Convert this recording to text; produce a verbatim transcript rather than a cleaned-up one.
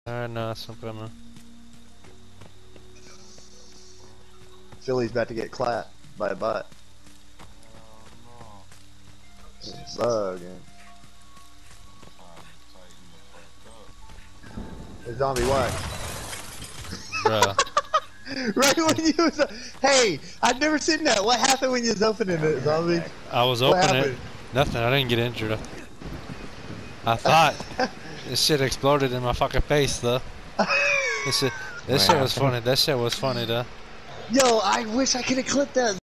Alright, no, that's not gonna. Philly's about to get clapped by a bot. Bug. The zombie what? Bruh. Right when you was, hey, I've never seen that. What happened when you was opening it, zombie? I was What opening it. happened? Nothing, I didn't get injured. I thought this shit exploded in my fucking face though. This shit, this shit was funny. That shit was funny though. Yo, I wish I could have clipped that.